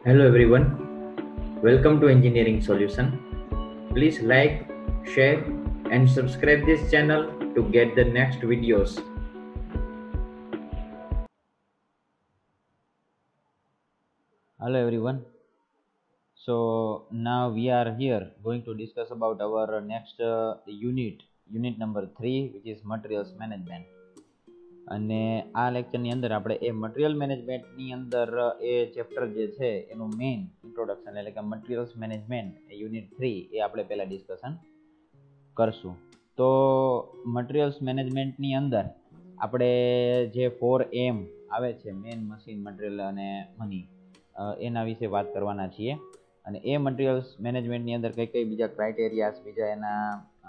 Hello everyone, welcome to Engineering Solution. Please like, share and subscribe this channel to get the next videos. Hello everyone. So now we are here going to discuss about our next unit number 3, which is materials management. અને આ લેક્ચરની અંદર આપણે એ material મેનેજમેન્ટની અંદર એ chapter જે છે એનું main introduction એટલે કે મટીરિયલ્સ મેનેજમેન્ટ એ યુનિટ 3 એ આપણે પહેલા ડિસ્કશન કરશું. તો મટીરિયલ્સ મેનેજમેન્ટની અંદર આપણે જે 4M આવે છે, મેન, મશીન, મટીરિયલ અને મની, એના વિશે વાત કરવાના છીએ. અને એ મટીરિયલ્સ મેનેજમેન્ટની અંદર કઈ કઈ બીજા ક્રાઇટેરિયાસ, બીજા એના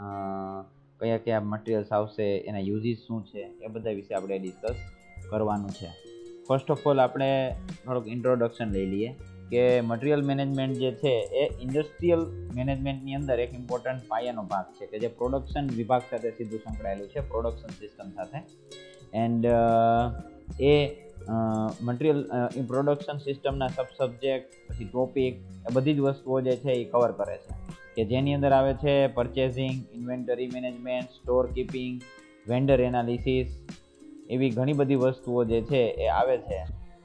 કયા કયા મટીરિયલ્સ આવશે, એના યુઝીસ શું છે, એ બધા વિશે આપણે ડિસ્કસ કરવાનું છે. ફર્સ્ટ ઓફ ઓલ આપણે થોડુંક ઇન્ટ્રોડક્શન લઈ લઈએ કે મટીરિયલ મેનેજમેન્ટ જે છે એ ઇન્ડસ્ટ્રીયલ મેનેજમેન્ટની અંદર એક ઇમ્પોર્ટન્ટ પાયાનો ભાગ છે કે જે પ્રોડક્શન વિભાગ સાથે સીધું સંકળાયેલું છે, પ્રોડક્શન સિસ્ટમ સાથે. એન્ડ એ મટીરિયલ પ્રોડક્શન સિસ્ટમના સબસબ્જેક્ટ, પછી ટોપિક, એ બધી જ વસ્તુઓ જે છે એ કવર કરે છે કે જેની અંદર આવે છે purchasing, inventory management, store keeping, vendor analysis, એવી ઘણી બધી વસ્તુઓ જે છે એ આવે છે.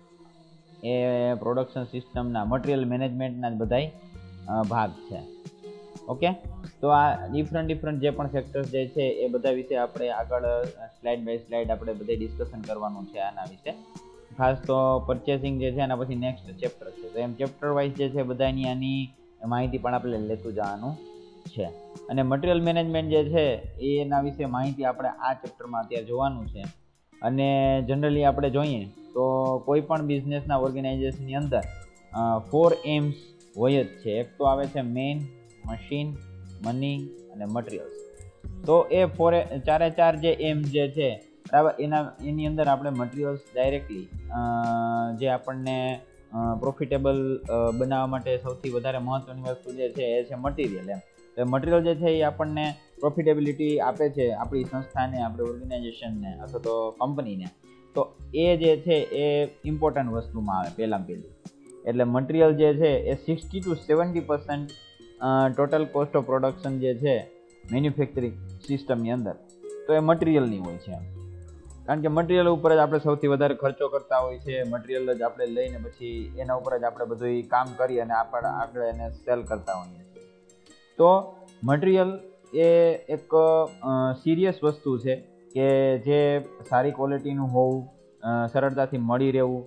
એ પ્રોડક્શન સિસ્ટમના મટીરિયલ મેનેજમેન્ટના જ બધાય ભાગ છે. ઓકે, તો આ ડિફરન્ટ જે પણ સેક્ટર્સ જે છે એ બધા વિશે આપણે આગળ સ્લાઇડ બાય સ્લાઇડ આપણે બધે ડિસ્કશન કરવાનું છે આના વિશે. ખાસ તો પરચેસિંગ જે છે એના પછી નેક્સ્ટ ચેપ્ટર છે, તો એમ ચેપ્ટર વાઇઝ જે છે બધાની આની માહિતી પણ આપણે લેતું જવાનું છે. અને મટીરિયલ મેનેજમેન્ટ જે છે એના વિશે માહિતી આપણે આ ચેપ્ટરમાં અત્યારે જોવાનું છે. અને જનરલી આપણે જોઈએ તો કોઈ પણ બિઝનેસના ઓર્ગેનાઇઝેશનની અંદર 4M's હોય જ છે. એક તો આવે છે મેઇન, મશીન, મની અને મટીરિયલ્સ. તો એ ચારે ચાર જે એમ જે છે બરાબર, એની અંદર આપણે મટીરિયલ્સ ડાયરેક્ટલી જે આપણને પ્રોફિટેબલ બનાવવા માટે સૌથી વધારે મહત્વની વસ્તુ જે છે એ છે મટીરિયલ. તો મટીરિયલ જે છે એ આપણને પ્રોફિટેબિલિટી આપે છે આપણી સંસ્થાને, આપણી ઓર્ગેનાઇઝેશનને અથવા તો કંપનીને. તો એ જે છે એ ઇમ્પોર્ટન્ટ વસ્તુમાં આવે પહેલાં પહેલું. એટલે મટીરિયલ જે છે એ 60 to 70% total cost of production જે છે મેન્યુફેક્ચરિંગ સિસ્ટમની અંદર તો એ મટીરિયલની હોય છે. કારણ કે મટીરિયલ ઉપર જ આપણે સૌથી વધારે ખર્ચો કરતા હોય છે. મટીરિયલ જ આપણે લઈને પછી એના ઉપર જ આપણે બધું કામ કરી અને આપણે આગળ એને સેલ કરતા હોઈએ છીએ. તો મટીરિયલ એ એક સિરિયસ વસ્તુ છે કે જે સારી ક્વોલિટીનું હોવું, સરળતાથી મળી રહેવું,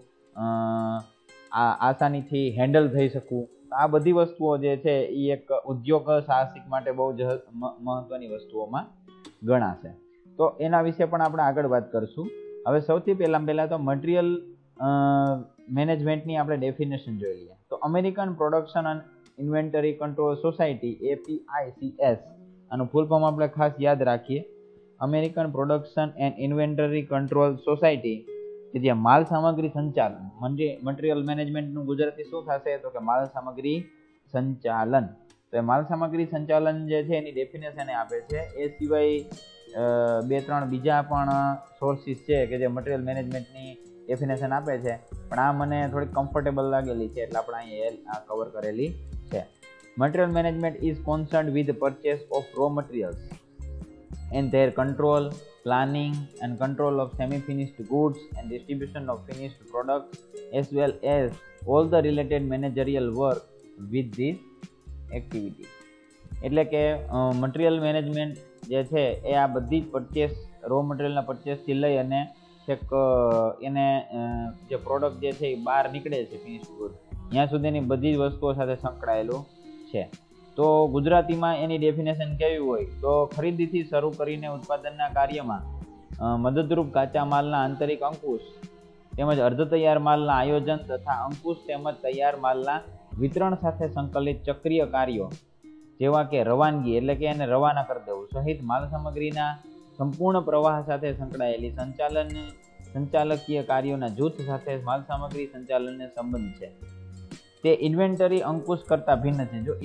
આસાનીથી હેન્ડલ થઈ શકવું, આ બધી વસ્તુઓ જે છે એ એક ઉદ્યોગ સાહસિક માટે બહુ જ મહત્વની વસ્તુઓમાં ગણાશે. તો એના વિશે પણ આપણે આગળ વાત કરશું. હવે સૌથી પહેલાં તો મટીરિયલ મેનેજમેન્ટની આપણે ડેફિનેશન જોઈ લઈએ. તો American production and inventory control society, APICS, આનું ફૂલ ફોર્મ આપણે ખાસ યાદ રાખીએ. American production and inventory control society, કે જે માલ સામગ્રી સંચાલન, મટીરિયલ મેનેજમેન્ટનું ગુજરાતી શું થશે તો કે માલ સામગ્રી સંચાલન. તો એ માલ સામગ્રી સંચાલન જે છે એની ડેફિનેશન આપે છે. એ સિવાય 2-3 બીજા પણ સોર્સિસ છે કે જે મટીરિયલ મેનેજમેન્ટની ડેફિનેશન આપે છે, પણ આ મને થોડીક કમ્ફર્ટેબલ લાગેલી છે એટલે આપણે અહીંયા કવર કરેલી છે. Material management is concerned with purchase of raw materials and their control, planning and control of semi-finished goods and distribution of finished products, as well as all the related managerial work with this activity. એટલે કે material management જે છે એ આ બધી જ purchase, row મટીરિયલના પરચેસથી લઈ અને છેક એને જે પ્રોડક્ટ જે છે એ બહાર નીકળે છે ફિનિશ્ડ ગુડ, ત્યાં સુધીની બધી જ વસ્તુઓ સાથે સંકળાયેલું છે. તો ગુજરાતીમાં એની ડેફિનેશન કેવી હોય તો ખરીદીથી શરૂ કરીને ઉત્પાદનના કાર્યમાં મદદરૂપ કાચા માલના આંતરિક અંકુશ તેમજ અર્ધ તૈયાર માલના આયોજન તથા અંકુશ તેમજ તૈયાર માલના વિતરણ સાથે સંકલિત ચક્રીય કાર્યો જેવા કે રવાનગી એટલે કે એને રવાના કરી દેવું સહિત માલ સામગ્રીના સંપૂર્ણ પ્રવાહ સાથે સંકળાયેલી સંચાલકીય કાર્યોના જૂથ સાથે માલ સામગ્રી સંચાલનને સંબંધ છે. તે ઇન્વેન્ટરી અંકુશ કરતાં ભિન્ન છે. જો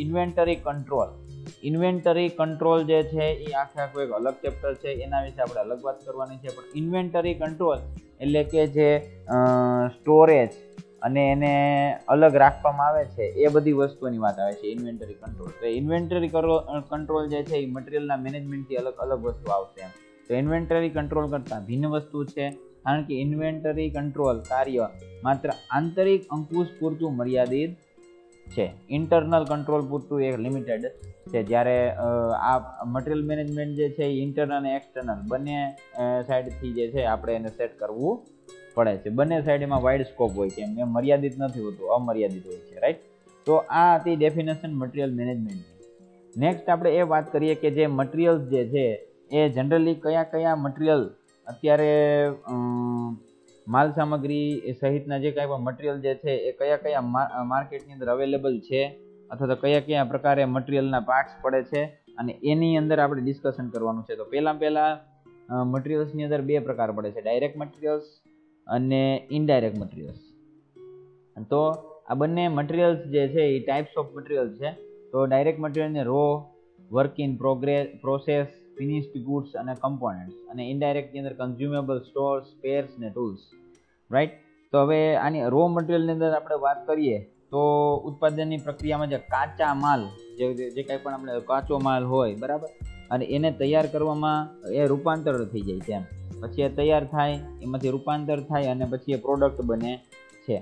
ઇન્વેન્ટરી કંટ્રોલ જે છે એ આખું એક અલગ ચેપ્ટર છે, એના વિશે આપણે અલગ વાત કરવાની છે. પણ ઇન્વેન્ટરી કંટ્રોલ એટલે કે જે સ્ટોરેજ અને એને અલગ રાખવામાં આવે છે, એ બધી વસ્તુની વાત આવે છે ઇન્વેન્ટરી કંટ્રોલ. તો ઇન્વેન્ટરી કંટ્રોલ જે છે એ મટીરિયલના મેનેજમેન્ટથી અલગ વસ્તુ આવશે એમ. તો ઇન્વેન્ટરી કંટ્રોલ કરતાં ભિન્ન વસ્તુ છે, કારણ કે ઇન્વેન્ટરી કંટ્રોલ કાર્ય માત્ર આંતરિક અંકુશ પૂરતું મર્યાદિત છે, ઇન્ટરનલ કંટ્રોલ પૂરતું એક લિમિટેડ છે. જ્યારે આ મટીરિયલ મેનેજમેન્ટ જે છે એ ઇન્ટરનલ અને એક્સટર્નલ બંને સાઈડથી જે છે આપણે એને સેટ કરવું પડે છે. બંને સાઈડ એમાં વાઇડ સ્કોપ હોય છે, એમ મર્યાદિત નથી હોતું, અમર્યાદિત હોય છે, રાઈટ. તો આ હતી ડેફિનેશન મટીરિયલ મેનેજમેન્ટની. નેક્સ્ટ આપણે એ વાત કરીએ કે જે મટીરિયલ્સ જે છે એ જનરલી કયા મટીરિયલ અત્યારે માલ સામગ્રી સહિતના જે કાંઈ પણ મટીરિયલ જે છે એ કયા માર્કેટની અંદર અવેલેબલ છે, અથવા તો કયા પ્રકારે મટીરિયલના પાર્ટ્સ પડે છે, અને એની અંદર આપણે ડિસ્કશન કરવાનું છે. તો પહેલાં મટીરિયલ્સની અંદર બે પ્રકાર પડે છે, ડાયરેક્ટ મટીરિયલ્સ અને ઇનડાયરેક્ટ મટીરિયલ્સ. તો આ બંને મટીરિયલ્સ જે છે એ ટાઈપ્સ ઓફ મટીરિયલ્સ છે. તો ડાયરેક્ટ મટીરિયલને raw, work in process, finished goods અને કમ્પોનન્ટ્સ, અને ઇનડાયરેક્ટની અંદર કન્ઝ્યુમેબલ, સ્ટોર્સ, સ્પેર્સ ને ટૂલ્સ, રાઈટ. તો હવે આની રો મટીરિયલની અંદર આપણે વાત કરીએ તો ઉત્પાદનની પ્રક્રિયામાં જે કાચા માલ જે કાંઈ પણ આપણે કાચો માલ હોય, બરાબર, અને એને તૈયાર કરવામાં એ રૂપાંતર થઈ જાય છે એમ. પછી એ તૈયાર થાય, એમાંથી રૂપાંતર થાય અને પછી એ પ્રોડક્ટ બને છે.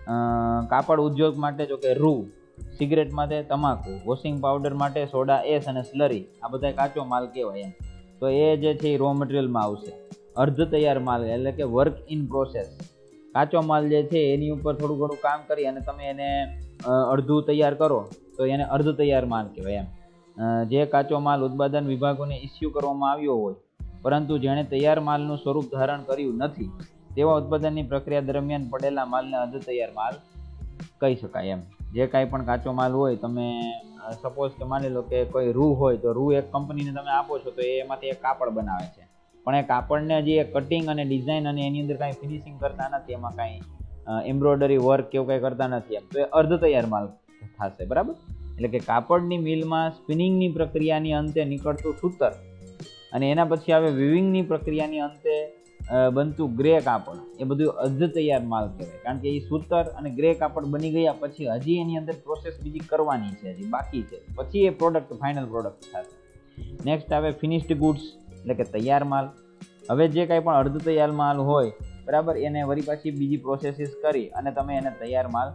કાપડ ઉદ્યોગ માટે જો કે રૂ, સિગરેટ માટે તમાકુ, વોશિંગ પાવડર માટે સોડા એસ અને સ્લરી, આ બધા કાચો માલ કહેવાય એમ. તો એ જે છે એ રો મટીરિયલમાં આવશે. અર્ધ તૈયાર માલ એટલે કે વર્ક ઇન પ્રોસેસ, કાચો માલ જે છે એની ઉપર થોડું ઘણું કામ કરી અને તમે એને અડધું તૈયાર કરો તો એને અર્ધ તૈયાર માલ કહેવાય એમ. જે કાચો માલ ઉત્પાદન વિભાગોને ઇસ્યુ કરવામાં આવ્યો હોય પરંતુ જેણે તૈયાર માલનું સ્વરૂપ ધારણ કર્યું નથી તેવા ઉત્પાદનની પ્રક્રિયા દરમિયાન પડેલા માલને અર્ધ તૈયાર માલ કહી શકાય એમ. જે કાંઈ પણ કાચો માલ હોય, તમે સપોઝ કે માની લો કે કોઈ રૂ હોય તો રૂ એક કંપનીને તમે આપો છો તો એમાંથી એક કાપડ બનાવે છે, પણ એ કાપડને જે કટિંગ અને ડિઝાઇન અને એની અંદર કાંઈ ફિનિશિંગ કરતા નથી, એમાં કાંઈ એમ્બ્રોઇડરી વર્ક કેવું કાંઈ કરતા નથી એમ, તો એ અર્ધ તૈયાર માલ થશે, બરાબર. એટલે કે કાપડની મિલમાં સ્પિનિંગની પ્રક્રિયાની અંતે નીકળતું સૂતર અને એના પછી આવે વિવિંગની પ્રક્રિયાની અંતે બનતું ગ્રે કાપડ, એ બધું અર્ધ તૈયાર માલ કહેવાય. કારણ કે એ સૂતર અને ગ્રે કાપડ બની ગયા પછી હજી એની અંદર પ્રોસેસ બીજી કરવાની છે, હજી બાકી છે, પછી એ પ્રોડક્ટ ફાઇનલ પ્રોડક્ટ થશે. નેક્સ્ટ આવે ફિનિશ્ડ ગુડ્સ એટલે કે તૈયાર માલ. હવે જે કાંઈ પણ અર્ધ તૈયાર માલ હોય, બરાબર, એને વળી પાછી બીજી પ્રોસેસીસ કરી અને તમે એને તૈયાર માલ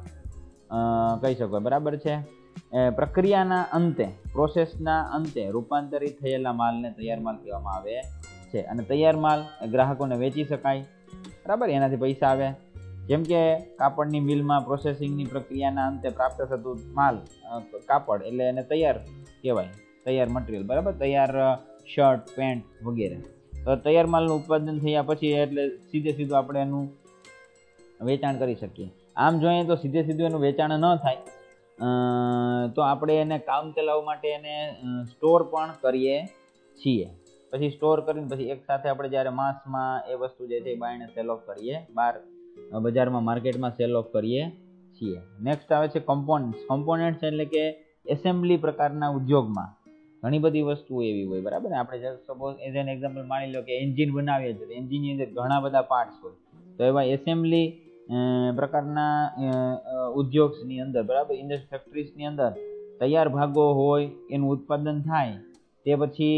કહી શકો, બરાબર છે. પ્રક્રિયાના અંતે, પ્રોસેસના અંતે રૂપાંતરિત થયેલા માલને તૈયાર માલ કહેવામાં આવે છે. અને તૈયાર માલ ગ્રાહકોને વેચી શકાય, બરાબર, એનાથી પૈસા આવે. જેમ કે કાપડની મિલમાં પ્રોસેસિંગની પ્રક્રિયાના અંતે પ્રાપ્ત થતું માલ કાપડ એટલે એને તૈયાર કહેવાય, તૈયાર મટીરિયલ, બરાબર, તૈયાર શર્ટ, પેન્ટ વગેરે. તો તૈયાર માલનું ઉત્પાદન થયા પછી એટલે સીધું આપણે એનું વેચાણ કરી શકીએ. આમ જોઈએ તો સીધું એનું વેચાણ ન થાય તો આપણે એને કામ ચલાવવા માટે એને સ્ટોર પણ કરીએ છીએ. પછી સ્ટોર કરીને પછી એક સાથે આપણે જ્યારે માસમાં એ વસ્તુ જે છે એ બાયણે સેલ ઓફ કરીએ, બહાર બજારમાં માર્કેટમાં સેલ ઓફ કરીએ છીએ. નેક્સ્ટ આવે છે કમ્પોનન્ટ્સ. કમ્પોનન્ટ્સ એટલે કે એસેમ્બલી પ્રકારના ઉદ્યોગમાં ઘણી બધી વસ્તુઓ એવી હોય, બરાબર ને. આપણે સપોઝ એઝ એન એક્ઝામ્પલ માની લો કે એન્જિન બનાવીએ છીએ, એન્જિનની અંદર ઘણા બધા પાર્ટ્સ હોય, તો એવા એસેમ્બલી પ્રકારના ઉદ્યોગની અંદર, બરાબર, ઇન્ડસ્ટ્રી ફેક્ટરીઝની અંદર તૈયાર ભાગો હોય, એનું ઉત્પાદન થાય. તે પછી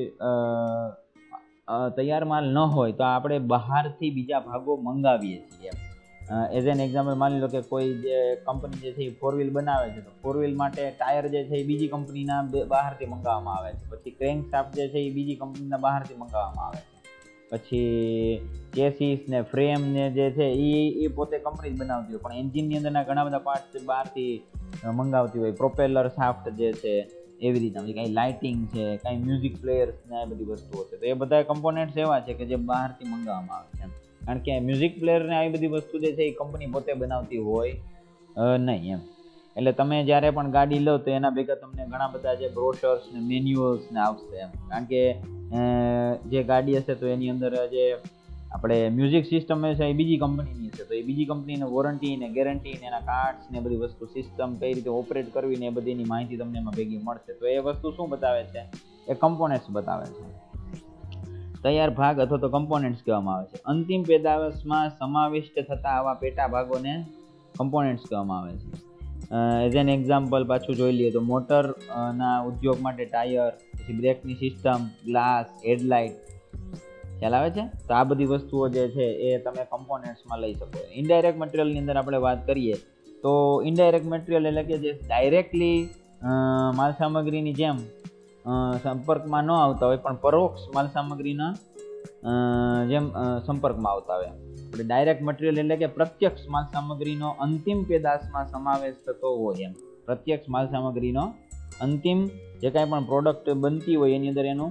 તૈયાર માલ ન હોય તો આપણે બહારથી બીજા ભાગો મંગાવીએ છીએ. એઝ એન એક્ઝામ્પલ માની લો કે કોઈ જે કંપની જે છે એ 4 વ્હીલ બનાવે છે, તો 4 વ્હીલ માટે ટાયર જે છે એ બીજી કંપનીના બહારથી મંગાવવામાં આવે છે. પછી ક્રેન્ક શાફ્ટ જે છે એ બીજી કંપનીના બહારથી મંગાવવામાં આવે છે. પછી ચેસીસ ને ફ્રેમ ને જે છે એ પોતે કંપની જ બનાવતી હોય, પણ એન્જિનની અંદરના ઘણા બધા પાર્ટ્સ બહારથી મંગાવતી હોય. પ્રોપેલર શાફ્ટ જે છે એવી રીતના, કાંઈ લાઇટિંગ છે, કાંઈ મ્યુઝિક પ્લેયર્સ ને એ બધી વસ્તુઓ છે, તો એ બધા કમ્પોનન્ટ્સ એવા છે કે જે બહારથી મંગાવવામાં આવે છે. કારણ કે મ્યુઝિક પ્લેયર ને આવી બધી વસ્તુ જે છે એ કંપની પોતે બનાવતી હોય નહીં એમ. એટલે તમે જ્યારે પણ ગાડી લો તો એના ભેગા તમને ઘણા બધા જે બ્રોશર્સ ને મેન્યુઅલ્સ ને આવશે એમ. કારણ કે જે ગાડી હશે તો એની અંદર જે આપણે મ્યુઝિક સિસ્ટમ છે એ બીજી કંપનીની હશે, તો એ બીજી કંપનીને વોરંટી ને ગેરંટી ને એના કાર્ડ્સ ને બધી વસ્તુ, સિસ્ટમ કઈ રીતે ઓપરેટ કરવી ને એ બધીની માહિતી તમને એમાં ભેગી મળશે. તો એ વસ્તુ શું બતાવે છે? એ કમ્પોનન્ટ્સ બતાવે છે. તૈયાર ભાગ અથવા તો કમ્પોનન્ટ્સ કહેવામાં આવે છે. અંતિમ પેદાશમાં સમાવિષ્ટ થતા આવા પેટા ભાગોને કમ્પોનન્ટ્સ કહેવામાં આવે છે. એઝ એન એક્ઝામ્પલ પાછું જોઈ લઈએ તો મોટર ના ઉદ્યોગ માટે ટાયર, પછી બ્રેકની સિસ્ટમ, ગ્લાસ, હેડલાઇટ, ખ્યાલ આવે છે? તો આ બધી વસ્તુઓ જે છે એ તમે કમ્પોનન્ટ્સમાં લઈ શકો. ઇનડાયરેક્ટ મટીરિયલની અંદર આપણે વાત કરીએ તો ઇનડાયરેક્ટ મટીરિયલ એટલે કે જે ડાયરેક્ટલી માલ સામગ્રીની જેમ સંપર્કમાં ન આવતા હોય પણ પરોક્ષ માલ સામગ્રીના જેમ સંપર્કમાં આવતા હોય. આપણે ડાયરેક્ટ મટીરિયલ એટલે કે પ્રત્યક્ષ માલ સામગ્રીનો અંતિમ પેદાશમાં સમાવેશ થતો હોય એમ. પ્રત્યક્ષ માલ સામગ્રીનો અંતિમ જે કાંઈ પણ પ્રોડક્ટ બનતી હોય એની અંદર એનું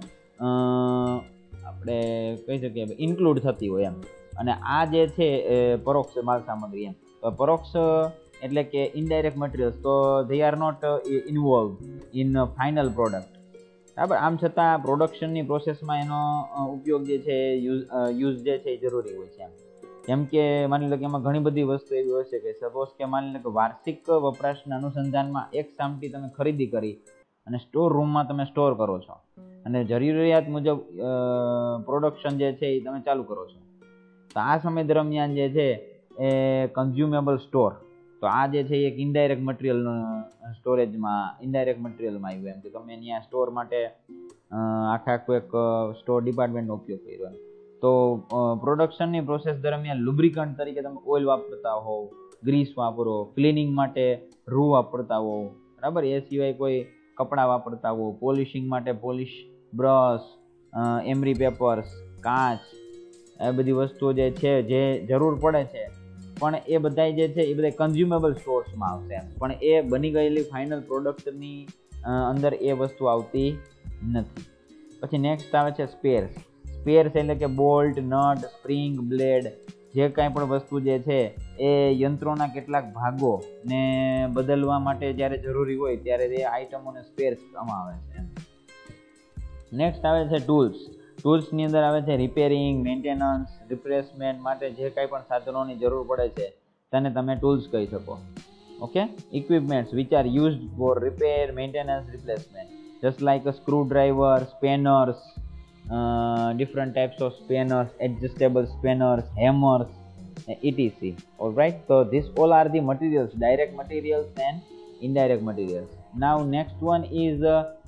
આપણે કહી શકીએ ઇન્ક્લુડ થતી હોય એમ. અને આ જે છે એ પરોક્ષ માલ સામગ્રી એમ. તો પરોક્ષ એટલે કે ઇનડાયરેક્ટ મટીરિયલ્સ તો they are not involve in final product. બરાબર. આમ છતાં પ્રોડક્શનની પ્રોસેસમાં એનો ઉપયોગ જે છે યુઝ જે છે એ જરૂરી હોય છે એમ. જેમ કે માની લો કે એમાં ઘણી બધી વસ્તુ એવી હોય છે કે સપોઝ કે માની લો કે વાર્ષિક વપરાશના અનુસંધાનમાં એક સામટી તમે ખરીદી કરી અને સ્ટોર રૂમમાં તમે સ્ટોર કરો છો અને જરૂરિયાત મુજબ પ્રોડક્શન જે છે એ તમે ચાલુ કરો છો. તો આ સમય દરમિયાન જે છે એ કન્ઝ્યુમેબલ સ્ટોર, તો આ જે છે એક ઇનડાયરેક્ટ મટીરિયલ સ્ટોરેજમાં ઇનડાયરેક્ટ મટીરિયલમાં આવ્યું એમ કે તમે ત્યાં સ્ટોર માટે આખું એક સ્ટોર ડિપાર્ટમેન્ટનો ઉપયોગ કર્યો. તો પ્રોડક્શનની પ્રોસેસ દરમિયાન લુબ્રિકન્ટ તરીકે તમે ઓઇલ વાપરતા હોવ, ગ્રીસ વાપરો, ક્લિનિંગ માટે રૂ વાપરતા હોવ, બરાબર. એ સિવાય કોઈ કપડાં વાપરતા હોવ, પોલિશિંગ માટે પોલિશ બ્રશ, એમરી પેપર્સ, કાચ, એ બધી વસ્તુઓ જે છે જે જરૂર પડે છે પણ એ બધા જે છે એ બધા કન્ઝ્યુમેબલ સ્ટોર્સમાં આવશે પણ એ બની ગયેલી ફાઇનલ પ્રોડક્ટની અંદર એ વસ્તુ આવતી નથી. પછી નેક્સ્ટ આવે છે સ્પેર્સ. સ્પેર્સ એટલે કે બોલ્ટ, નટ, સ્પ્રિંગ, બ્લેડ, જે કાંઈ પણ વસ્તુ જે છે એ યંત્રોના કેટલાક ભાગો ને બદલવા માટે જ્યારે જરૂરી હોય ત્યારે એ આઇટમોને સ્પેર્સ કહેવામાં આવે છે. નેક્સ્ટ આવે છે ટૂલ્સ. ટૂલ્સની અંદર આવે છે રિપેરિંગ, મેન્ટેનન્સ, રિપ્લેસમેન્ટ માટે જે કાંઈ પણ સાધનોની જરૂર પડે છે તેને તમે ટૂલ્સ કહી શકો. Okay. Equipments which are used for repair, maintenance, replacement, just like a screwdriver, spanners, different types of spanners, adjustable spanners, hammers, etc. All right. So these all are the materials, direct materials and indirect materials. Now next one is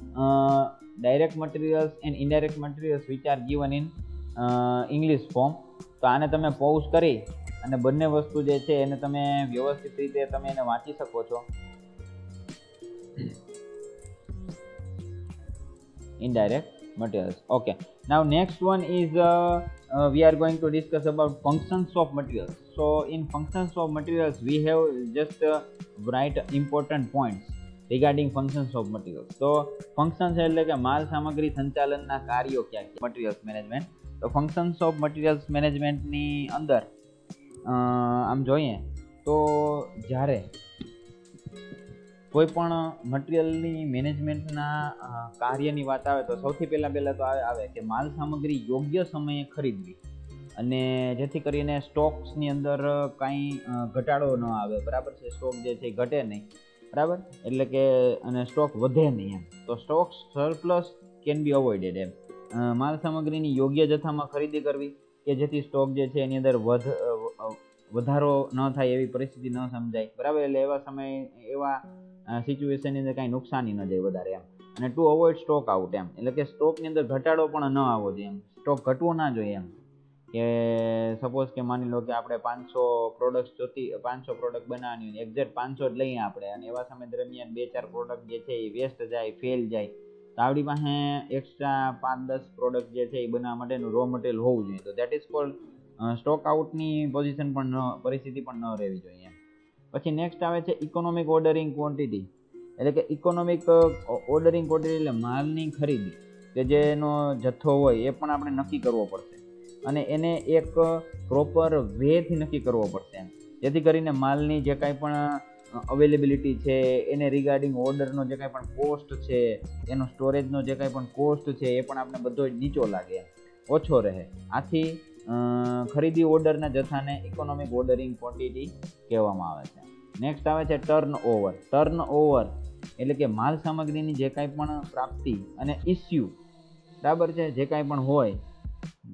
direct materials and indirect materials which are given in English form. તો આને તમે પૌઝ કરી અને બંને વસ્તુ જે છે એને તમે વ્યવસ્થિત રીતે તમે એને વાંચી શકો છો. Indirect materials. Okay. Now next one is we are going to discuss about functions of materials. So in functions of materials we have just write important points regarding functions of materials. So functions એટલે કે માલ સામગ્રી સંચાલનના કાર્યો ક્યાં છે materials management. તો functions of materials management ની અંદર આમ જોઈએ તો જ્યારે કોઈ પણ મટીરિયલની મેનેજમેન્ટના કાર્યની વાત આવે તો સૌથી પહેલાં તો આવે કે માલ સામગ્રી યોગ્ય સમયે ખરીદવી અને જેથી કરીને સ્ટોક્સની અંદર કાંઈ ઘટાડો ન આવે, બરાબર છે. સ્ટોક જે છે ઘટે નહીં, બરાબર, એટલે કે અને સ્ટોક વધે નહીં એમ. તો stock surplus can be avoided એમ. માલ સામગ્રીની યોગ્ય જથ્થામાં ખરીદી કરવી કે જેથી સ્ટોક જે છે એની અંદર વધારો ન થાય એવી પરિસ્થિતિ ન સમજાય, બરાબર. એટલે એવા સમય એવા સિચ્યુએશનની અંદર કાંઈ નુકસાની ન જાય વધારે એમ. અને ટુ અવોઇડ સ્ટોક આઉટ એમ, એટલે કે સ્ટોકની અંદર ઘટાડો પણ ન આવવો જોઈએ એમ. સ્ટોક ઘટવો ના જોઈએ એમ. કે સપોઝ કે માની લો કે આપણે 500 પ્રોડક્ટ બનાવવાની હોય, એક્ઝેક્ટ 500 જ લઈએ આપણે અને એવા સમય દરમિયાન 2-4 પ્રોડક્ટ જે છે એ વેસ્ટ જાય, ફેલ જાય, તો આપણી પાસે એક્સ્ટ્રા 5-10 પ્રોડક્ટ જે છે એ બનાવવા માટેનું રો મટીરિયલ હોવું જોઈએ. તો દેટ ઇઝ કોલ્ડ સ્ટોક આઉટની પોઝિશન પણ પરિસ્થિતિ પણ ન રહેવી જોઈએ એમ. પછી નેક્સ્ટ આવે છે ઇકોનોમિક ઓર્ડરિંગ ક્વોન્ટિટી, એટલે કે ઇકોનોમિક ઓર્ડરિંગ ક્વોન્ટિટી એટલે માલની ખરીદી કે જેનો જથ્થો હોય એ પણ આપણે નક્કી કરવો પડશે અને એને એક પ્રોપર વેથી નક્કી કરવો પડશે એમ. જેથી કરીને માલની જે કાંઈ પણ અવેલેબિલિટી છે એને રિગાર્ડિંગ ઓર્ડરનો જે કાંઈ પણ કોસ્ટ છે, એનો સ્ટોરેજનો જે કાંઈ પણ કોસ્ટ છે એ પણ આપણે બધો જ નીચો લાગે એમ, ઓછો રહે. આથી ખરીદી ઓર્ડરના જથ્થાને ઇકોનોમિક ઓર્ડરિંગ ક્વોન્ટિટી કહેવામાં આવે છે. નેક્સ્ટ આવે છે ટર્ન ઓવર. ટર્ન ઓવર એટલે કે માલ સામગ્રીની જે કાંઈ પણ પ્રાપ્તિ અને ઇસ્યુ, બરાબર છે, જે કાંઈ પણ હોય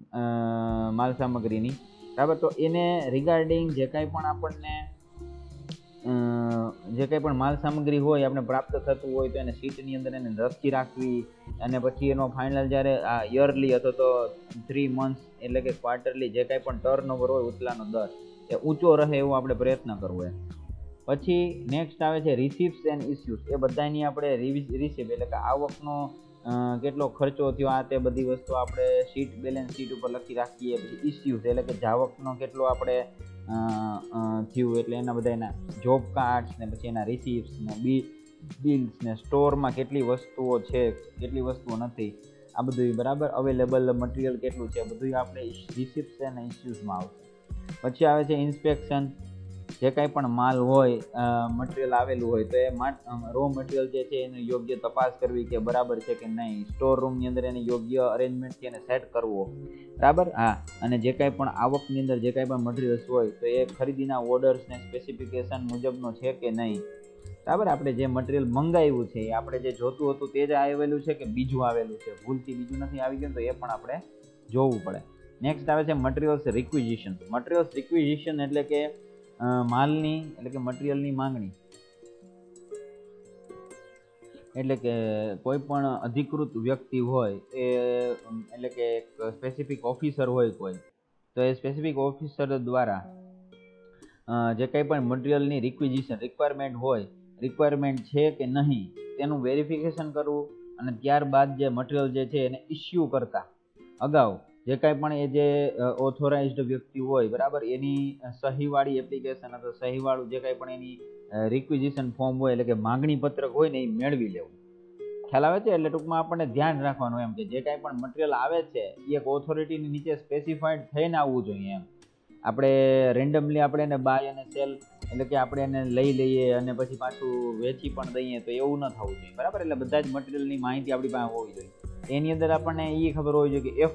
માલ સામગ્રીની, બરાબર, તો એને રિગાર્ડિંગ જે કાંઈ પણ આપણને જે કંઈ પણ માલ સામગ્રી હોય આપણે પ્રાપ્ત થતું હોય તો એને શીટની અંદર એને લખી રાખવી, અને પછી એનો ફાઇનલ જ્યારે આ યરલી અથવા તો 3 મંથ્સ એટલે કે ક્વાર્ટરલી જે કાંઈ પણ ટર્નઓવર હોય ઉતલાનો દર એ ઊંચો રહે એવો આપણે પ્રયત્ન કરવો એમ. પછી નેક્સ્ટ આવે છે રિસીપ્ટ્સ એન્ડ ઇસ્યુઝ. એ બધાની આપણે રિસીપ્ટ એટલે કે આવકનો કેટલો ખર્ચો થયો આ તે બધી વસ્તુ આપણે શીટ બેલેન્સ શીટ ઉપર લખી રાખીએ. પછી ઇસ્યુઝ એટલે કે જાવકનો કેટલો આપણે થયું એટલે એના બધા એના જોબ કાર્ડ્સ ને પછી એના રિસીપ્ટ્સ ને બિલ્સ ને સ્ટોરમાં કેટલી વસ્તુઓ છે કેટલી વસ્તુઓ નથી આ બધું બરાબર અવેલેબલ મટીરિયલ કેટલું છે બધું આપણે રિસીપ્ટ્સ અને ઇસ્યુઝમાં આવશે. પછી આવે છે ઇન્સ્પેક્શન. જે કાંઈ પણ માલ હોય મટીરિયલ આવેલું હોય તો એ રો મટીરિયલ જે છે એની યોગ્ય તપાસ કરવી કે બરાબર છે કે નહીં. સ્ટોર રૂમની અંદર એને યોગ્ય અરેન્જમેન્ટથી એને સેટ કરવો બરાબર. હા, અને જે કાંઈ પણ આવકની અંદર જે કાંઈ પણ મટીરિયલ્સ હોય તો એ ખરીદીના ઓર્ડર્સ ને સ્પેસિફિકેશન મુજબનો છે કે નહીં બરાબર. આપણે જે મટીરિયલ મંગાવ્યું છે એ આપણે જે જોતું હતું તે જ આવેલું છે કે બીજું આવેલું છે, ભૂલથી બીજું નથી આવી ગયું તો એ પણ આપણે જોવું પડે. નેક્સ્ટ આવે છે મટીરિયલ્સ રિક્વિઝિશન. મટીરિયલ્સ રિક્વિઝિશન એટલે કે માલની એટલે કે મટીરિયલની માંગણી. એટલે કે કોઈ પણ અધિકૃત વ્યક્તિ હોય એ એટલે કે એક સ્પેસિફિક ઓફિસર હોય કોઈ, તો એ સ્પેસિફિક ઓફિસર દ્વારા જે કંઈ પણ મટીરિયલની રિક્વિઝિશન રિક્વાયરમેન્ટ હોય, રિક્વાયરમેન્ટ છે કે નહીં તેનું વેરિફિકેશન કરવું, અને ત્યારબાદ જે મટીરિયલ જે છે એને ઇસ્યુ કરતા અગાઉ જે કાંઈ પણ એ જે ઓથોરાઇઝ્ડ વ્યક્તિ હોય બરાબર એની સહીવાળી એપ્લિકેશન અથવા સહીવાળું જે કાંઈ પણ એની રિક્વિઝિશન ફોર્મ હોય એટલે કે માગણી પત્રક હોય ને એ મેળવી લેવું. ખ્યાલ આવે છે? એટલે ટૂંકમાં આપણને ધ્યાન રાખવાનું એમ કે જે કાંઈ પણ મટીરિયલ આવે છે એ એક ઓથોરિટીની નીચે સ્પેસિફાઈડ થઈને આવવું જોઈએ એમ. આપણે રેન્ડમલી આપણે એને બાય અને સેલ એટલે કે આપણે એને લઈ લઈએ અને પછી પાછું વેચી પણ દઈએ તો એવું ન થવું જોઈએ બરાબર. એટલે બધા જ મટીરિયલની માહિતી આપણી પાસે હોવી જોઈએ. એની અંદર આપણને એ ખબર હોવી જોઈએ કે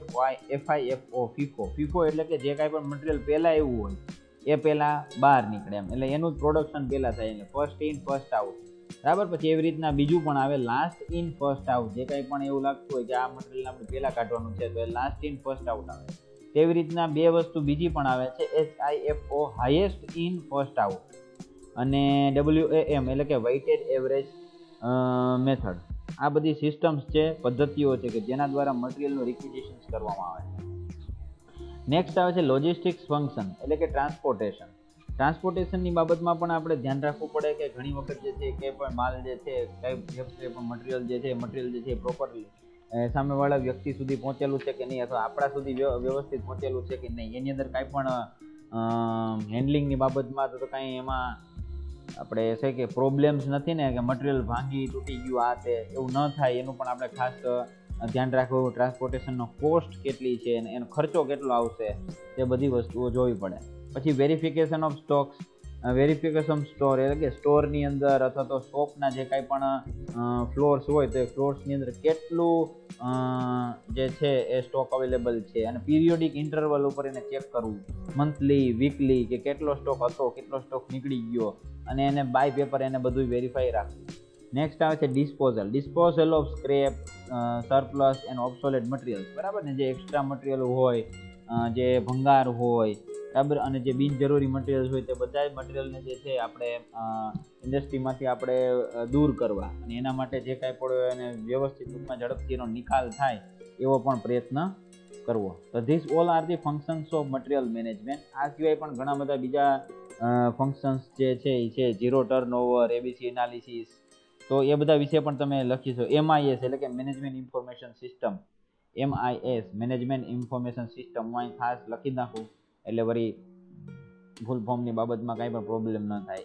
FIFO એટલે કે જે કાંઈ પણ મટીરિયલ પહેલાં એવું હોય એ પહેલાં બહાર નીકળે એમ, એટલે એનું જ પ્રોડક્શન પહેલાં થાય એટલે ફર્સ્ટ ઇન ફર્સ્ટ આઉટ બરાબર. પછી એવી રીતના બીજું પણ આવે લાસ્ટ ઇન ફર્સ્ટ આઉટ. જે કાંઈ પણ એવું લાગતું હોય કે આ મટીરિયલ આપણે પહેલાં કાઢવાનું છે તો એ લાસ્ટ ઇન ફર્સ્ટ આઉટ આવે. તેવી રીતના બે વસ્તુ બીજી પણ આવે છે HIFO highest in first out, અને WAM એટલે કે વેઇટેડ એવરેજ મેથડ. આ બધી સિસ્ટમ્સ છે, પદ્ધતિઓ છે કે જેના દ્વારા મટીરિયલનું રિક્વિઝિશન કરવામાં આવે છે. નેક્સ્ટ આવે છે લોજિસ્ટિક્સ ફંક્શન એટલે કે ટ્રાન્સપોર્ટેશન. ટ્રાન્સપોર્ટેશનની બાબતમાં પણ આપણે ધ્યાન રાખવું પડે કે ઘણી વખત જે છે કે પણ માલ જે છે કંઈ પણ મટીરિયલ જે છે પ્રોપરલી સામેવાળા વ્યક્તિ સુધી પહોંચેલું છે કે નહીં અથવા આપણા સુધી વ્યવસ્થિત પહોંચેલું છે કે નહીં, એની અંદર કાંઈ પણ હેન્ડલિંગની બાબતમાં તો કાંઈ એમાં આપણે છે કે પ્રોબ્લેમ્સ નથી ને કે મટીરિયલ ભાંગી તૂટી ગયું આ તે એવું ન થાય એનું પણ આપણે ખાસ ધ્યાન રાખવું. ટ્રાન્સપોર્ટેશનનો કોસ્ટ કેટલી છે અને એનો ખર્ચો કેટલો આવશે તે બધી વસ્તુઓ જોવી પડે. પછી verification of stocks. Verification store એટલે કે સ્ટોરની અંદર અથવા તો શોપના જે કાંઈ પણ ફ્લોર્સ હોય તો એ ફ્લોર્સની અંદર કેટલું જે છે એ સ્ટોક અવેલેબલ છે, અને પિરિયોડિક ઇન્ટરવલ ઉપર એને ચેક કરવું, મંથલી વીકલી કે કેટલો સ્ટોક હતો કેટલો સ્ટોક નીકળી ગયો, અને એને બાય પેપર એને બધું વેરીફાઈ રાખવું. નેક્સ્ટ આવે છે disposal of scrap, surplus and obsolete materials બરાબર ને. જે એક્સ્ટ્રા મટીરિયલ હોય, જે ભંગાર હોય બરાબર, અને જે બિનજરૂરી મટીરિયલ્સ હોય તે બધા જ મટીરિયલને જે છે આપણે ઇન્ડસ્ટ્રીમાંથી આપણે દૂર કરવા, અને એના માટે જે કાંઈ પણ એને વ્યવસ્થિત રૂપમાં ઝડપથી એનો નિકાલ થાય એવો પણ પ્રયત્ન કરવો. તો this all are the functions of material management. આ સિવાય પણ ઘણા બધા બીજા ફંક્શન્સ જે છે એ છે ઝીરો ટર્નઓવર, ABC એનાલિસિસ, તો એ બધા વિશે પણ તમે લખી શકો. MIS એટલે કે management information system, MIS management information system હું અહીં ખાસ લખી નાખું એટલે વળી ફૂલ ફોર્મની બાબતમાં કાંઈ પણ પ્રોબ્લેમ ન થાય.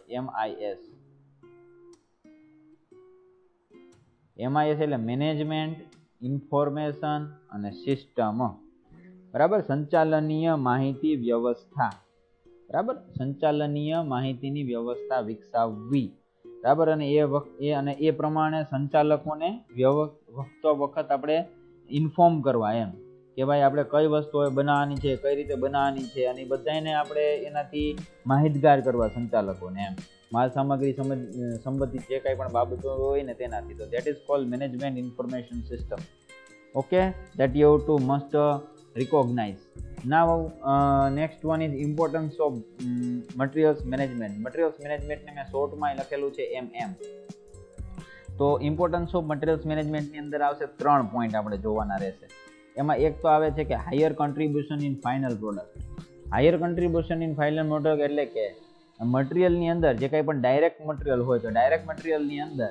MIS એટલે મેનેજમેન્ટ ઇન્ફોર્મેશન અને સિસ્ટમ બરાબર. સંચાલનીય માહિતી વ્યવસ્થા બરાબર, સંચાલનીય માહિતીની વ્યવસ્થા વિકસાવવી બરાબર. અને એ પ્રમાણે સંચાલકોને વખત આપણે ઇન્ફોર્મ કરવા એમ કે ભાઈ આપણે કઈ વસ્તુ બનાવવાની છે, કઈ રીતે બનાવવાની છે, અને બધાને આપણે એનાથી માહિતગાર કરવા સંચાલકોને એમ માલ સામગ્રી સંબંધિત જે કાંઈ પણ બાબતો હોય ને તેનાથી. તો that is called management information system. Okay, that you too must recognize. Now, next one is importance of materials management. Materials management ને મેં શોર્ટમાં લખેલું છે MM. તો ઇમ્પોર્ટન્સ ઓફ મટીરિયલ્સ મેનેજમેન્ટની અંદર આવશે 3 પોઈન્ટ આપણે જોવાના રહેશે. એમાં એક તો આવે છે કે higher contribution in final product. Higher contribution in final product એટલે કે મટીરિયલની અંદર જે કંઈ પણ ડાયરેક્ટ મટીરિયલ હોય તો ડાયરેક્ટ મટીરિયલની અંદર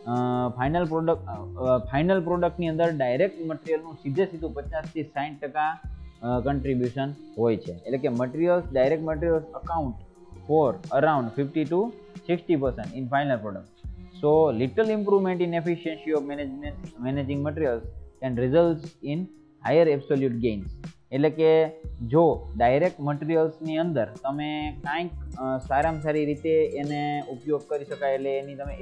ફાઇનલ પ્રોડક્ટની અંદર ડાયરેક્ટ મટીરિયલનું સીધું 50 થી 60% કન્ટ્રીબ્યુશન હોય છે. એટલે કે materials direct materials account for around 50 to 60% in final product. So little improvement in efficiency of managing materials can result in higher absolute gains. એટલે કે જો ડાયરેક્ટ મટીરિયલ્સની અંદર તમે કાંઈક સારામાં સારી રીતે એને ઉપયોગ કરી શકાય એટલે એની તમે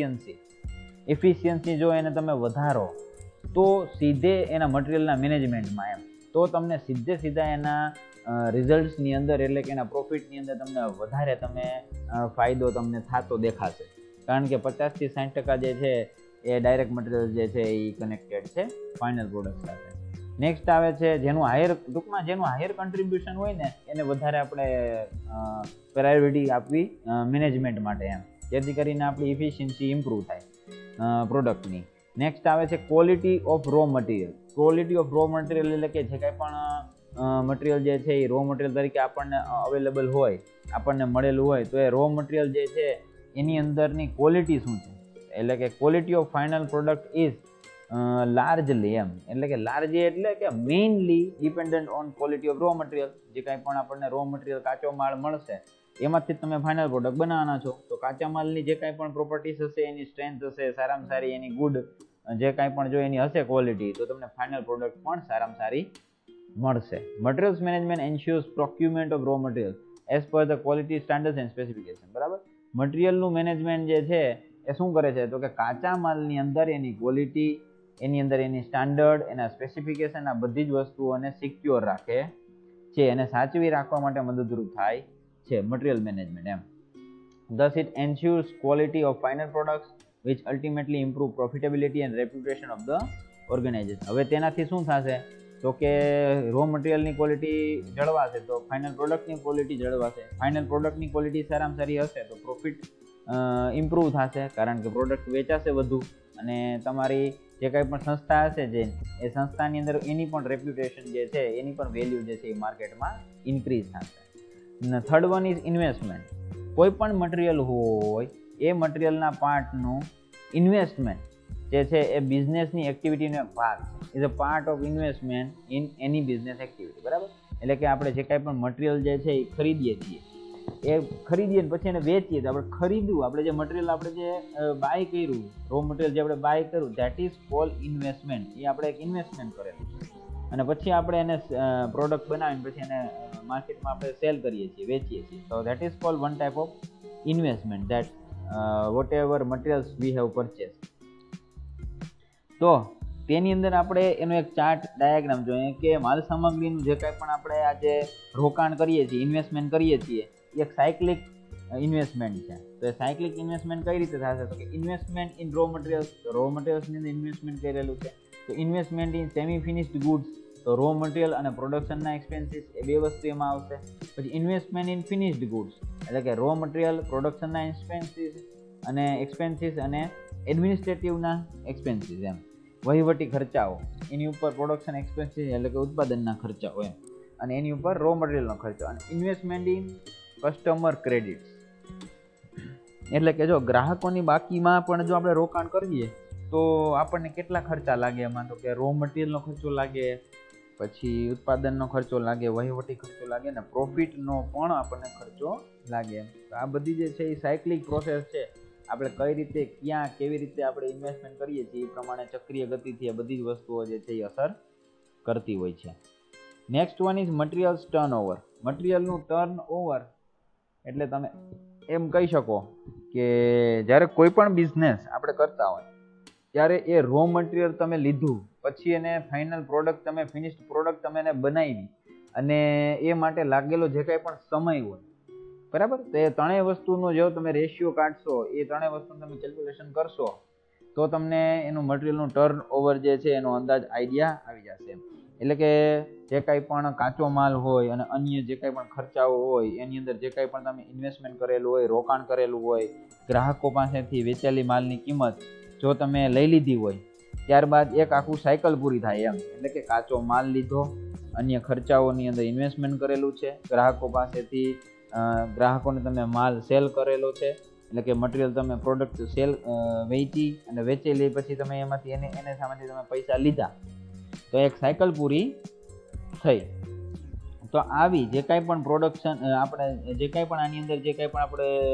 એફિશિયન્સી જો એને તમે વધારો તો સીધે એના મટીરિયલના મેનેજમેન્ટમાં એમ તો તમને સીધા એના રિઝલ્ટ્સની અંદર એટલે કે એના પ્રોફિટની અંદર તમને વધારે ફાયદો તમને થતો દેખાશે. કારણ કે 50 થી 60% જે છે એ ડાયરેક્ટ મટીરિયલ જે છે એ કનેક્ટેડ છે ફાઇનલ પ્રોડક્ટ સાથે. નેક્સ્ટ આવે છે જેનું હાયર કન્ટ્રીબ્યુશન હોય ને એને વધારે આપણે પ્રાયોરિટી આપવી મેનેજમેન્ટ માટે એમ, જેથી કરીને આપણી ઇફિશિયન્સી ઇમ્પ્રૂવ થાય પ્રોડક્ટની. નેક્સ્ટ આવે છે quality of raw material. Quality of raw material એટલે કે જે કાંઈ પણ મટીરિયલ જે છે એ રો મટીરિયલ તરીકે આપણને અવેલેબલ હોય, આપણને મળેલું હોય તો એ રો મટીરિયલ જે છે એની અંદરની ક્વોલિટી શું છે. એટલે કે quality of final product is largely એમ એટલે કે લાર્જલી એટલે કે mainly dependent on quality of raw material. જે કાંઈ પણ આપણને રો મટીરિયલ કાચો માલ મળશે એમાંથી તમે ફાઇનલ પ્રોડક્ટ બનાવવાના છો તો કાચા માલની જે કાંઈ પણ પ્રોપર્ટીસ હશે, એની સ્ટ્રેન્થ હશે, સારામાં સારી એની ગુડ જે કાંઈ પણ જો એની હશે ક્વોલિટી તો તમને ફાઇનલ પ્રોડક્ટ પણ સારામાં સારી મળશે. Materials management ensures procurement of raw material as per the quality standards and specification. બરાબર, મટીરિયલનું મેનેજમેન્ટ જે છે એ શું કરે છે તો કે કાચા માલની અંદર એની ક્વોલિટી, એની અંદર એની સ્ટાન્ડર્ડ, એના સ્પેસિફિકેશન, આ બધી જ વસ્તુઓને સિક્યોર રાખે છે અને સાચવી રાખવા માટે મદદરૂપ થાય છે મટીરિયલ મેનેજમેન્ટ એમ. Thus it ensures quality of final products which ultimately improve profitability and reputation of the organization. હવે તેનાથી શું થશે તો કે રો મટીરિયલની ક્વોલિટી જળવાશે તો ફાઇનલ પ્રોડક્ટની ક્વોલિટી જળવાશે. ફાઇનલ પ્રોડક્ટની ક્વોલિટી સારામાં સારી હશે તો પ્રોફિટ ઇમ્પ્રૂવ થશે કારણ કે પ્રોડક્ટ વેચાશે વધુ અને તમારી જે કાંઈ પણ સંસ્થા હશે જે એ સંસ્થાની અંદર એની પણ રેપ્યુટેશન જે છે એની પણ વેલ્યુ જે છે એ માર્કેટમાં ઇન્ક્રીઝ થશે. Third one is investment. કોઈ પણ મટીરિયલ હોય એ મટીરિયલના પાર્ટનું ઇન્વેસ્ટમેન્ટ જે છે એ બિઝનેસની એક્ટિવિટીનો એક ભાગ છે. Is a part of investment in any business activity. બરાબર, એટલે કે આપણે જે કાંઈ પણ મટીરિયલ જે છે એ ખરીદીએ છીએ પછી એને વેચીએ તો આપણે ખરીદવું, આપણે જે મટીરિયલ આપણે જે બાય કર્યું, રો મટીરિયલ જે આપણે બાય કર્યું ધેટ ઇઝ કોલ ઇન્વેસ્ટમેન્ટ. એ આપણે એક ઇન્વેસ્ટમેન્ટ કરેલું છે અને પછી આપણે એને પ્રોડક્ટ બનાવીને પછી એને માર્કેટમાં આપણે સેલ કરીએ છીએ, વેચીએ છીએ. તો that is call one type of investment that whatever materials we have purchase. તો તેની અંદર આપણે એનો એક ચાર્ટ ડાયાગ્રામ જોઈએ કે માલ સામગ્રીનું જે કાંઈ પણ આપણે આજે રોકાણ કરીએ છીએ, ઇન્વેસ્ટમેન્ટ કરીએ છીએ એક સાયક્લિક ઇન્વેસ્ટમેન્ટ છે. તો એ સાયક્લિક ઇન્વેસ્ટમેન્ટ કઈ રીતે થશે તો કે investment in raw materials, raw મટીરિયલ્સની અંદર ઇન્વેસ્ટમેન્ટ કરેલું છે. તો investment in semi finished goods, તો રો મટીરિયલ અને પ્રોડક્શનના એક્સપેન્સીસ એ બે વસ્તુ એમાં આવશે. પછી ઇન્વેસ્ટમેન્ટ ઇન ફિનિશ્ડ ગુડ્સ એટલે કે રો મટીરિયલ, પ્રોડક્શનના એક્સપેન્સીસ અને એડમિનિસ્ટ્રેટિવના એક્સપેન્સીસ એમ વહીવટી ખર્ચાઓ, એની ઉપર પ્રોડક્શન એક્સપેન્સીસ એટલે કે ઉત્પાદનના ખર્ચાઓ એમ અને એની ઉપર રો મટીરિયલનો ખર્ચો. અને ઇન્વેસ્ટમેન્ટ ઇન કસ્ટમર ક્રેડિટ્સ એટલે કે જો ગ્રાહકોની બાકીમાં પણ જો આપણે રોકાણ કરીએ તો આપણને કેટલા ખર્ચા લાગે એમાં તો કે રો મટીરિયલનો ખર્ચો લાગે, પછી ઉત્પાદનનો ખર્ચો લાગે, વહીવટી ખર્ચો લાગે અને પ્રોફિટનો પણ આપણને ખર્ચો લાગે એમ. આ બધી જે છે એ સાયક્લિક પ્રોસેસ છે. આપણે કઈ રીતે ક્યાં કેવી રીતે આપણે ઇન્વેસ્ટમેન્ટ કરીએ છીએ એ પ્રમાણે ચક્રીય ગતિથી આ બધી જ વસ્તુઓ જે છે એ અસર કરતી હોય છે. Next one is materials turnover. મટીરિયલનું ટર્નઓવર એટલે તમે એમ કહી શકો કે જ્યારે કોઈ પણ બિઝનેસ આપણે કરતા હોય ત્યારે એ રો મટીરિયલ તમે લીધું પછી એને ફાઇનલ પ્રોડક્ટ તમે ફિનિશ્ડ પ્રોડક્ટ તમે એને બનાવી અને એ માટે લાગેલો જે કાંઈ પણ સમય હોય બરાબર, તો એ ત્રણેય વસ્તુનો જો તમે રેશિયો કાઢશો, એ ત્રણેય વસ્તુનું તમે કેલ્ક્યુલેશન કરશો તો તમને એનું મટીરિયલનું ટર્ન ઓવર જે છે એનો અંદાજ આઈડિયા આવી જશે. એટલે કે જે કાંઈ પણ કાચો માલ હોય અને અન્ય જે કાંઈ પણ ખર્ચાઓ હોય એની અંદર જે કાંઈ પણ તમે ઇન્વેસ્ટમેન્ટ કરેલું હોય, રોકાણ કરેલું હોય, ગ્રાહકો પાસેથી વેચેલી માલની કિંમત જો તમે લઈ લીધી હોય, ત્યારબાદ એક આખું સાયકલ પૂરી થાય એમ. એટલે કે કાચો માલ લીધો, અન્ય ખર્ચાઓની અંદર ઇન્વેસ્ટમેન્ટ કરેલું છે, ગ્રાહકો પાસેથી ગ્રાહકોને તમે માલ સેલ કરેલો છે, એટલે કે મટીરિયલ તમે પ્રોડક્ટ સેલ વેચી અને વેચેલી પછી તમે એમાંથી એને સામેથી તમે પૈસા લીધા, તો એક સાયકલ પૂરી થઈ. તો આવી જે કાંઈ પણ પ્રોડક્શન આપણે જે કાંઈ પણ આની અંદર જે કાંઈ પણ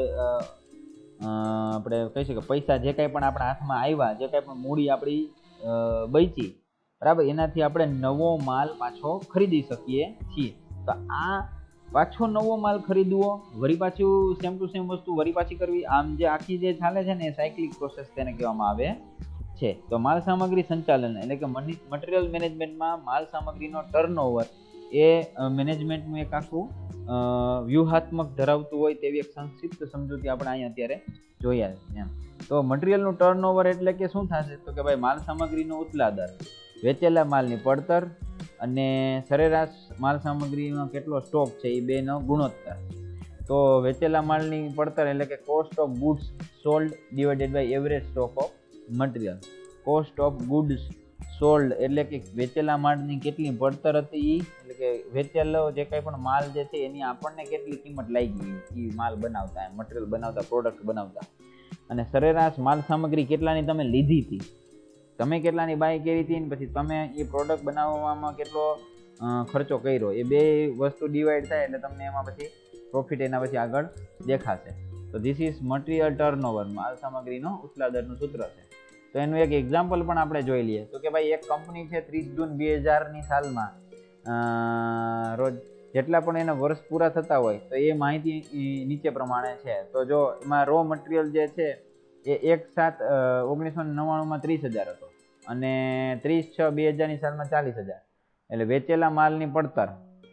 આપણે કહી શકીએ પૈસા જે કાંઈ પણ આપણા હાથમાં આવ્યા, જે કાંઈ પણ મૂડી આપણી બચી, બરાબર, એનાથી આપણે નવો માલ પાછો ખરીદી શકીએ છીએ. તો આ પાછો નવો માલ ખરીદવો, વળી પાછું સેમ ટુ સેમ વસ્તુ વળી પાછી કરવી, આમ જે આખી જે ચાલે છે ને એ સાયક્લિક પ્રોસેસ તેને કહેવામાં આવે છે. તો માલ સામગ્રી સંચાલન એટલે કે મટીરિયલ મેનેજમેન્ટમાં માલ સામગ્રીનો ટર્નઓવર એ મેનેજમેન્ટનું એક આખું વ્યૂહાત્મક ધરાવતું હોય તેવી એક સંક્ષિપ્ત સમજૂતી આપણે અહીંયા અત્યારે જોયા છે એમ. તો મટીરિયલનું ટર્નઓવર એટલે કે શું થશે? તો કે ભાઈ માલ સામગ્રીનો ઉથલાદર, વેચેલા માલની પડતર અને સરેરાશ માલ સામગ્રીનો કેટલો સ્ટોક છે એ બેનો ગુણોત્તર. તો વેચેલા માલની પડતર એટલે કે cost of goods sold divided by average stock of material. Cost of goods sold એટલે કે વેચેલા માલની કેટલી પડતર હતી, એટલે કે વેચેલો જે કંઈ પણ માલ જે છે એની આપણને કેટલી કિંમત લાગી એ માલ બનાવતા, મટીરિયલ બનાવતા, પ્રોડક્ટ બનાવતા. અને સરેરાશ માલ સામગ્રી કેટલાની તમે લીધી હતી, તમે કેટલાની બાય કરી હતી, પછી તમે એ પ્રોડક્ટ બનાવવામાં કેટલો ખર્ચો કર્યો, એ બે વસ્તુ ડિવાઈડ થાય એટલે તમને એમાં પછી પ્રોફિટ એના પછી આગળ દેખાશે. તો ધીસ ઇઝ મટીરિયલ ટર્નઓવર, માલ સામગ્રીનો ઉથલાદરનું સૂત્ર છે. તો એનું એક એક્ઝામ્પલ પણ આપણે જોઈ લઈએ. તો કે ભાઈ એક કંપની છે 30 જૂન 2000ની સાલમાં રોજ જેટલા પણ એના વર્ષ પૂરા થતા હોય તો એ માહિતી નીચે પ્રમાણે છે. તો જો એમાં રો મટીરિયલ જે છે એ 1/7/1999માં 30,000 હતો અને 30/6/2000ની સાલમાં 40,000. એટલે વેચેલા માલની પડતર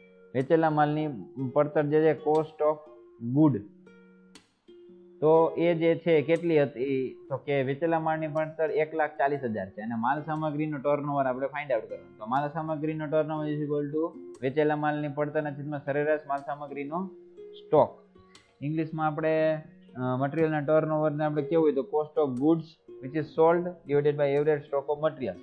જે છે કોસ્ટ ઓફ ગુડ, તો એ જે છે કેટલી હતી? તો કે વેચેલા માલની પડતર 1,40,000 છે અને માલ સામગ્રીનો ટર્નઓવર આપણે ફાઇન્ડ આઉટ કરવાનું. તો માલ સામગ્રીનો ટર્નઓવર ઇઝ ઇક્વલ ટુ વેચેલા માલની પડતરના છેદમાં સરેરાશ માલ સામગ્રીનો સ્ટોક. ઇંગ્લિશમાં આપણે મટીરિયલના ટર્નઓવરને આપણે કેવું હોય તો cost of goods which is sold divided by average stock of material.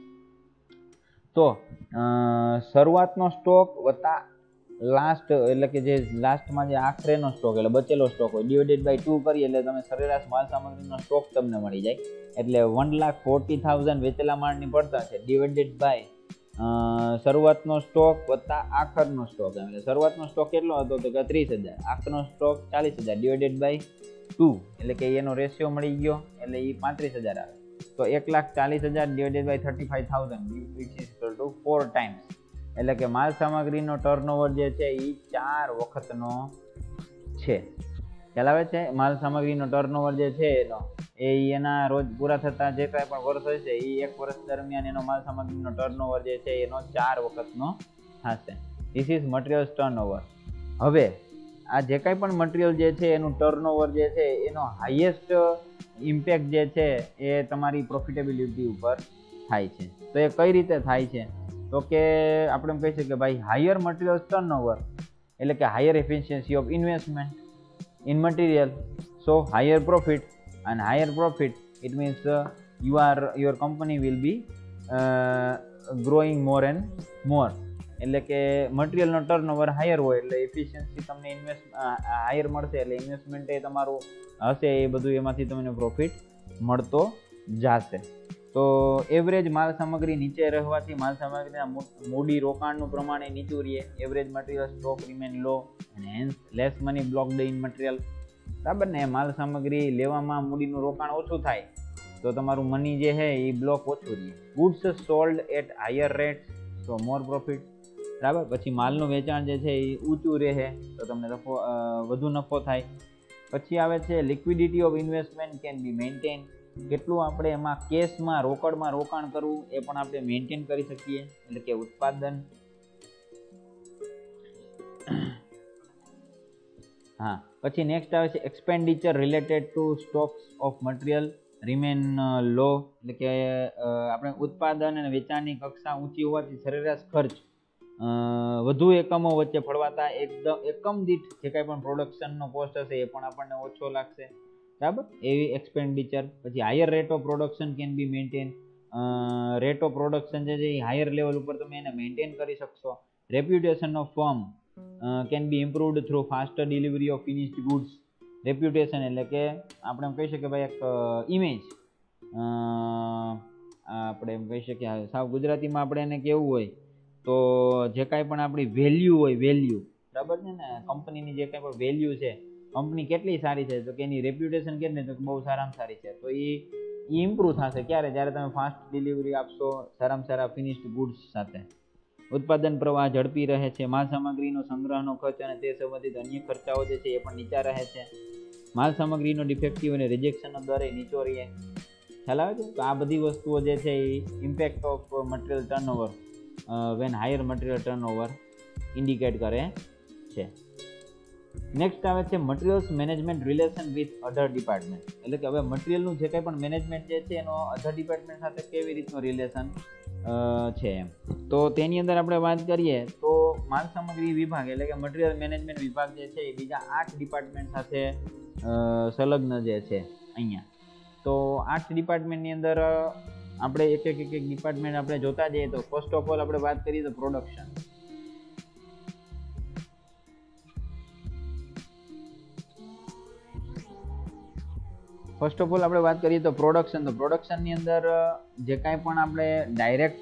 તો શરૂઆતનો સ્ટોક વત્તા લાસ્ટ એટલે કે જે લાસ્ટમાં જે આખરેનો સ્ટોક એટલે બચેલો સ્ટોક હોય ડિવાઇડેડ બાય 2 કરીએ એટલે તમે સરેરાશ માલ સામગ્રીનો સ્ટોક તમને મળી જાય. એટલે 1,40,000 વેચેલા માલની પડતર છે ડિવાઇડેડ બાય શરૂઆતનો સ્ટોક વત્તા આખરનો સ્ટોક. એટલે શરૂઆતનો સ્ટોક કેટલો હતો તો કે 30,000, આખરનો સ્ટોક 40,000 ડિવાઇડેડ બાય 2 એટલે કે એનો રેશિયો મળી ગયો એટલે એ 35,000 આવે. તો 1,40,000 divided by 35,000 which is equal to 4 times. એટલે કે માલ સામગ્રીનો ટર્નઓવર જે છે એ 4 વખતનો છે. ખ્યાલ આવે છે? માલ સામગ્રીનો ટર્નઓવર જે છે એના રોજ પૂરા થતા જે કાંઈ પણ વર્ષ હોય છે એ એક વર્ષ દરમિયાન એનો માલ સામગ્રીનો ટર્નઓવર જે છે એનો 4 વખતનો થશે. This is material turnover. હવે આ જે કાંઈ પણ મટીરિયલ જે છે એનું ટર્નઓવર જે છે એનો હાઈએસ્ટ ઇમ્પેક્ટ જે છે એ તમારી પ્રોફિટેબિલિટી ઉપર થાય છે. તો એ કઈ રીતે થાય છે? તો કે આપણે એમ કહી શકીએ કે ભાઈ હાયર મટીરિયલ ટર્નઓવર એટલે કે higher efficiency of investment in material, so higher profit, and higher profit it means your company will be growing more and more. એટલે કે મટીરિયલનો ટર્નઓવર હાયર હોય એટલે એફિશિયન્સી તમને હાયર મળશે એટલે ઇન્વેસ્ટમેન્ટ એ તમારું હશે એ બધું એમાંથી તમને પ્રોફિટ મળતો જશે. તો એવરેજ માલ સામગ્રી નીચે રહેવાથી માલ સામગ્રીના મૂડી રોકાણનું પ્રમાણ નીચું રહે. Average material stock remain low અને hence less money blocked in material. બરાબર ને? માલ સામગ્રી લેવામાં મૂડીનું રોકાણ ઓછું થાય તો તમારું મની જે છે એ બ્લોક ઓછું રહે. Goods sold at higher rates તો મોર પ્રોફિટ. બરાબર? પછી માલનું વેચાણ જે છે એ ઊંચું રહે તો તમને વધુ નફો થાય. પછી આવે છે liquidity of investment can be maintain. કેટલું આપણે એમાં કેશમાં રોકડમાં રોકાણ કરવું એ પણ આપણે મેન્ટેન કરી શકીએ. એટલે કે ઉત્પાદન. હા, પછી નેક્સ્ટ આવે છે expenditure related to stocks of material remain low. એટલે કે આપણે ઉત્પાદન અને વેચાણની કક્ષા ઊંચી હોવાથી સરેરાશ ખર્ચ વધુ એકમો વચ્ચે ફળવાતા એકમ દીઠ જે કાંઈ પણ પ્રોડક્શનનો કોસ્ટ હશે એ પણ આપણને ઓછો લાગશે, બરાબર, એવી એક્સપેન્ડિચર. પછી higher rate of production can be maintain. Rate of production જે છે એ હાયર લેવલ ઉપર તમે એને મેન્ટેન કરી શકશો. Reputation of firm can be improved through faster delivery of finished goods. Reputation એટલે કે આપણે એમ કહી શકીએ ભાઈ એક ઇમેજ, આપણે એમ કહી શકીએ સાવ ગુજરાતીમાં આપણે એને કેવું હોય તો જે કાંઈ પણ આપણી વેલ્યુ હોય, વેલ્યુ, બરાબર છે ને, કંપનીની જે કાંઈ પણ વેલ્યુ છે, કંપની કેટલી સારી છે તો કે એની રેપ્યુટેશન કેટલી, તો બહુ સારામાં સારી છે, તો એ ઇમ્પ્રૂવ થશે ક્યારે, જ્યારે તમે ફાસ્ટ ડિલિવરી આપશો સારામાં સારા ફિનિશ્ડ ગુડ્સ સાથે. ઉત્પાદન પ્રવાહ ઝડપી રહે છે. માલ સામગ્રીનો સંગ્રહનો ખર્ચ અને તે સંબંધિત અન્ય ખર્ચાઓ જે છે એ પણ નીચા રહે છે. માલ સામગ્રીનો ડિફેક્ટિવ અને રિજેક્શનનો દર નીચો રહે. ખ્યાલ આવે છે? તો આ બધી વસ્તુઓ જે છે એ impact of material turnover when higher material turnover indicate કરે છે. નેક્સ્ટ આવે છે materials management relation with other department. એટલે કે હવે મટીરિયલનું જે કંઈ પણ મેનેજમેન્ટ જે છે એનો અધર ડિપાર્ટમેન્ટ સાથે કેવી રીતનું રિલેશન છે એમ. તો તેની અંદર આપણે વાત કરીએ તો માલ સામગ્રી વિભાગ એટલે કે મટીરિયલ મેનેજમેન્ટ વિભાગ જે છે એ બીજા 8 ડિપાર્ટમેન્ટ સાથે સંલગ્ન જે છે અહીંયા. તો 8 ડિપાર્ટમેન્ટની અંદર આપણે એક એક ડિપાર્ટમેન્ટ આપણે જોતા જઈએ તો ફર્સ્ટ ઓફ ઓલ આપણે વાત કરીએ તો પ્રોડક્શન. ફર્સ્ટ ઓફ ઓલ આપણે વાત કરીએ તો પ્રોડક્શન. તો પ્રોડક્શનની અંદર જે કાંઈ પણ આપણે ડાયરેક્ટ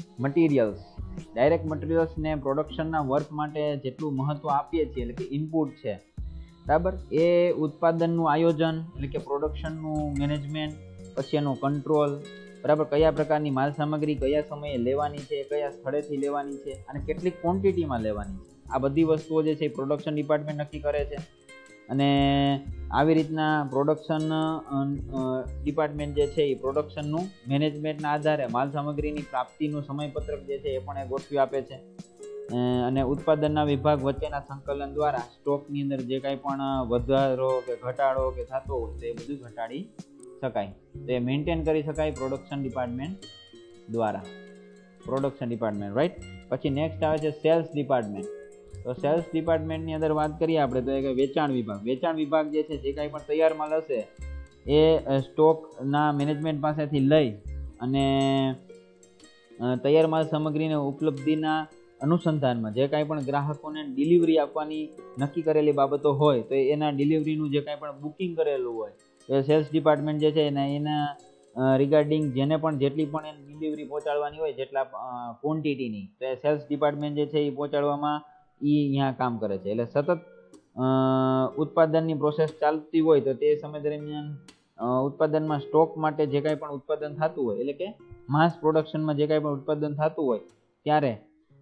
મટીરિયલ્સને પ્રોડક્શનના વર્ક માટે જેટલું મહત્ત્વ આપીએ છીએ એટલે કે ઇનપુટ છે, બરાબર, એ ઉત્પાદનનું આયોજન એટલે કે પ્રોડક્શનનું મેનેજમેન્ટ, પછી એનું કંટ્રોલ, બરાબર, કયા પ્રકારની માલ સામગ્રી કયા સમયે લેવાની છે, કયા સ્થળેથી લેવાની છે અને કેટલી ક્વોન્ટિટીમાં લેવાની છે, આ બધી વસ્તુઓ જે છે એ પ્રોડક્શન ડિપાર્ટમેન્ટ નક્કી કરે છે. અને આવી રીતના પ્રોડક્શન ડિપાર્ટમેન્ટ જે છે એ પ્રોડક્શનનું મેનેજમેન્ટના આધારે માલ સામગ્રીની પ્રાપ્તિનું સમયપત્રક જે છે એ પણ એ ગોઠવી આપે છે. અને ઉત્પાદનના વિભાગ વચ્ચેના સંકલન દ્વારા સ્ટોકની અંદર જે કાંઈ પણ વધારો કે ઘટાડો કે થતો હોય તો એ બધું ઘટાડી શકાય, તો એ મેન્ટેન કરી શકાય પ્રોડક્શન ડિપાર્ટમેન્ટ દ્વારા. Production department, right. પછી નેક્સ્ટ આવે છે સેલ્સ ડિપાર્ટમેન્ટ. તો સેલ્સ ડિપાર્ટમેન્ટની અંદર વાત કરીએ આપણે તો એક વેચાણ વિભાગ. વેચાણ વિભાગ જે છે જે કાંઈ પણ તૈયાર માલ હશે એ સ્ટોકના મેનેજમેન્ટ પાસેથી લઈ અને તૈયાર માલ સામગ્રીને ઉપલબ્ધિના અનુસંધાનમાં જે કાંઈ પણ ગ્રાહકોને ડિલિવરી આપવાની નક્કી કરેલી બાબતો હોય તો એના ડિલિવરીનું જે કાંઈ પણ બુકિંગ કરેલું હોય તો સેલ્સ ડિપાર્ટમેન્ટ જે છે એના રિગાર્ડિંગ જેને પણ જેટલી પણ એને ડિલિવરી પહોંચાડવાની હોય જેટલા ક્વોન્ટિટીની, તો એ સેલ્સ ડિપાર્ટમેન્ટ જે છે એ પહોંચાડવામાં અહીંયા કામ કરે છે. એટલે સતત ઉત્પાદનની પ્રોસેસ ચાલતી હોય તો તે સમય દરમિયાન ઉત્પાદનમાં સ્ટોક માટે જે કાંઈ પણ ઉત્પાદન થતું હોય એટલે કે માસ પ્રોડક્શનમાં જે કાંઈ પણ ઉત્પાદન થતું હોય ત્યારે